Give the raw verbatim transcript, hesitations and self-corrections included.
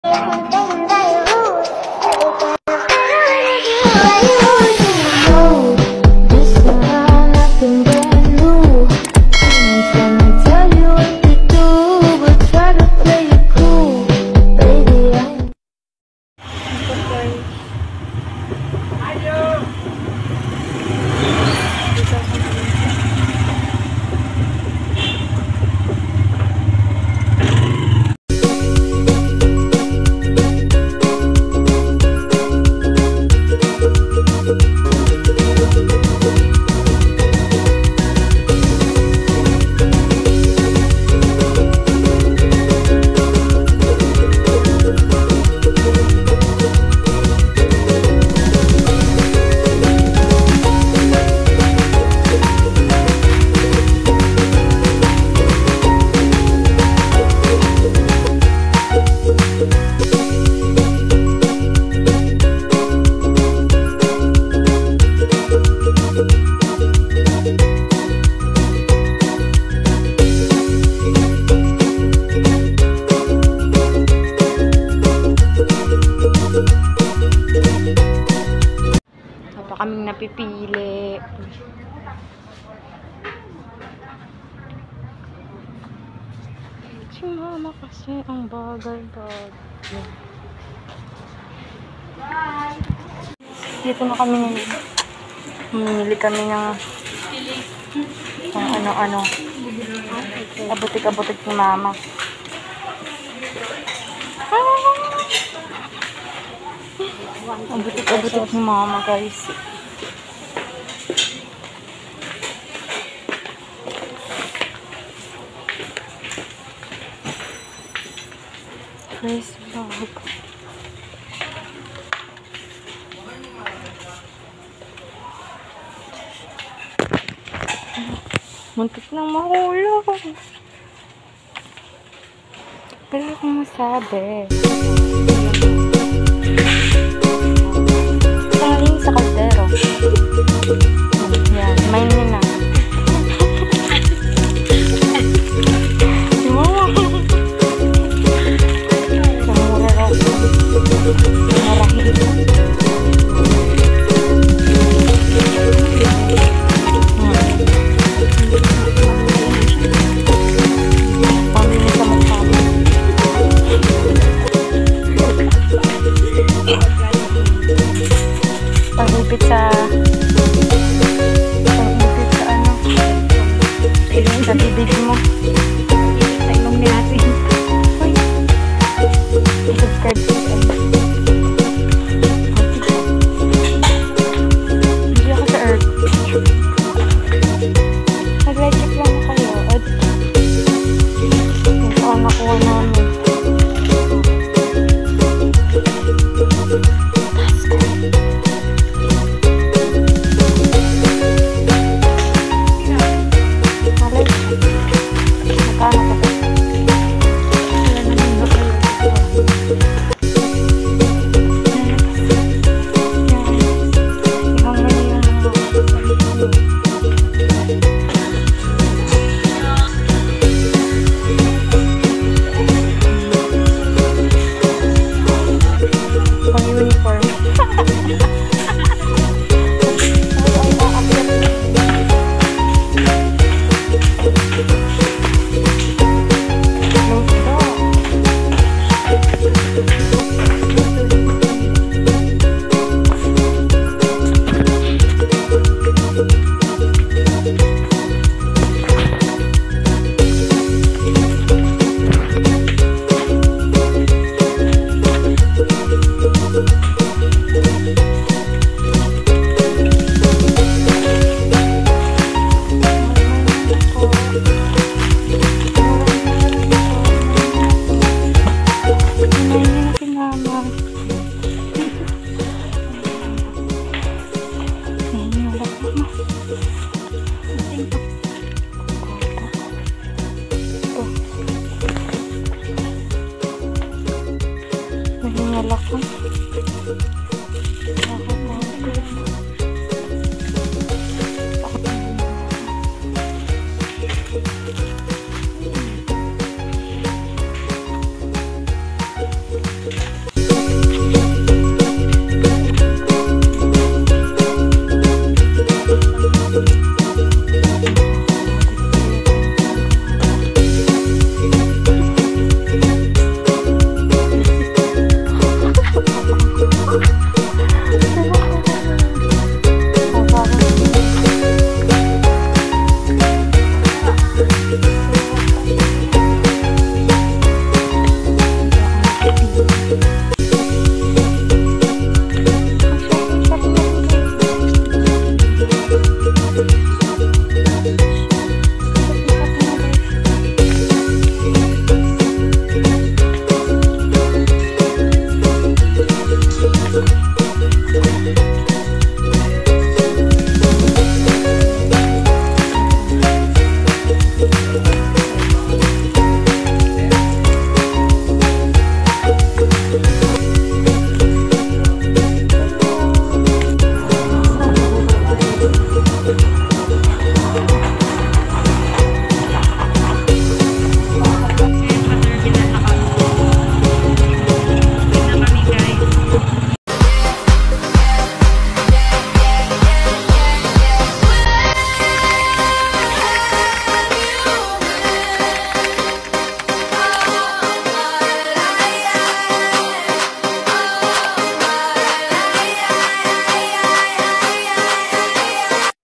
Kaming napipili. Si mama kasi ang bagal-bagal. Dito na kami mamili kami ng ng ano-ano. Abutik-abutik ni mama. Abutik-abutik ni mama, guys. Face bag. Muntik nang mahulog. Pero akong masabi. Tanging sa kaldero. Yan, main nyo na. Pang-ipit sa pang-ipit sa ano sa bibig mo sa ilong ni natin. Uy, subscribe to us. Hindi ako sa earth. Nag-like check lang kayo at ito ang nakuha namin. Nahingal ako.